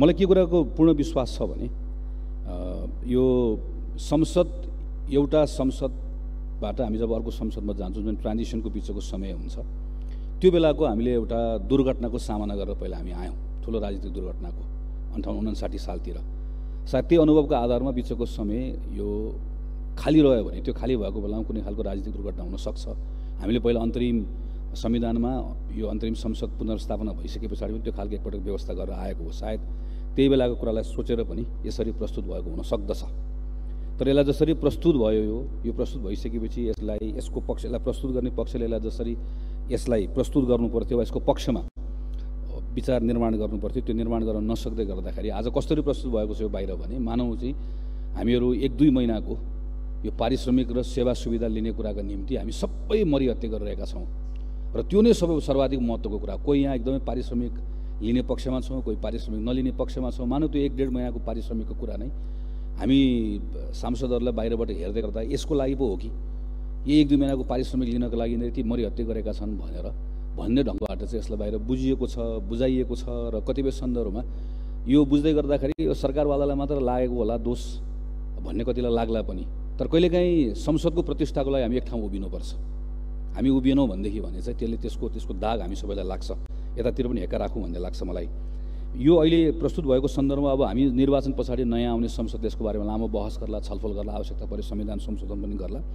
मलाई के कुराको पूर्ण विश्वास छ भने यो संसद एउटा संसदबाट हामी जब अर्को संसदमा जान्छौँ जुन ट्रान्जिसनको बिचको समय हुन्छ त्यो बेलाको हामीले एउटा दुर्घटनाको सामना गरेर पहिला हामी आयौँ, ठुलो राजनीतिक दुर्घटनाको 58-59 सालतिर। सायद त्यो अनुभवको आधारमा बिचको समय यो खाली रह्यो भने त्यो खाली भएको बेलामा कुनै खालको राजनीतिक दुर्घटना हुन सक्छ। हामीले पहिला अन्तरिम संविधानमा यो अन्तरिम संसद पुनर्स्थापना भइसके पछाडि पनि त्यो खालको एकपटक व्यवस्था गरेर आएको हो। सायद त्यही बेलाको कुरालाई सोचेर पनि यसरी प्रस्तुत भएको हुन सक्दछ। तर यसलाई जसरी प्रस्तुत भयो यो प्रस्तुत भइसकेपछि यसको पक्षलाई प्रस्तुत गर्ने पक्षले यसलाई प्रस्तुत गर्नु पर्थ्यो वा यसको पक्षमा विचार निर्माण गर्नु पर्थ्यो। त्यो निर्माण गर्न नसक्दै गर्दाखेरि आज कसरी प्रस्तुत भएको छ यो बाहिर भने मानौ चाहिँ हामीहरू 1-2 महिनाको यो पारिश्रमिक र सेवा सुविधा लिने कुराका निम्ति हामी सबै मरिहत्ते गरिरहेका छौँ र त्यो नै सर्वाधिक महत्त्वको कुरा। कोही यहाँ एकदमै पारिश्रमिक लिने पक्षमा छौँ, कोही पारिश्रमिक नलिने पक्षमा छौँ। मानौ त्यो 1-1.5 महिनाको पारिश्रमिकको कुरा नै हामी सांसदहरूलाई बाहिरबाट हेर्दै गर्दा यसको लागि पो हो कि यही 1-2 महिनाको पारिश्रमिक लिनको लागि नै यति मरिहत्ते गरेका छन् भन्ने ढङ्गबाट चाहिँ यसलाई बाहिर बुझिएको छ, बुझाइएको छ र कतिपय सन्दर्भमा यो बुझ्दै गर्दाखेरि यो सरकारवालालाई मात्र लागेको होला दोष भन्ने कतिलाई लाग्ला पनि। तर कहिलेकाहीँ संसदको प्रतिष्ठाको लागि हामी एक ठाउँ उभिनुपर्छ। हामी उभिएनौँ भनेदेखि भने चाहिँ त्यसको दाग हामी सबैलाई लाग्छ। यतातिर पनि हेक्का राखौँ भन्ने लाग्छ मलाई। यो अहिले प्रस्तुत भएको सन्दर्भमा अब हामी निर्वाचन पछाडि नयाँ आउने संसद यसको बारेमा लामो बहस गर्ला, छलफल गर्ला, आवश्यकता परे संविधान संशोधन पनि गर्ला।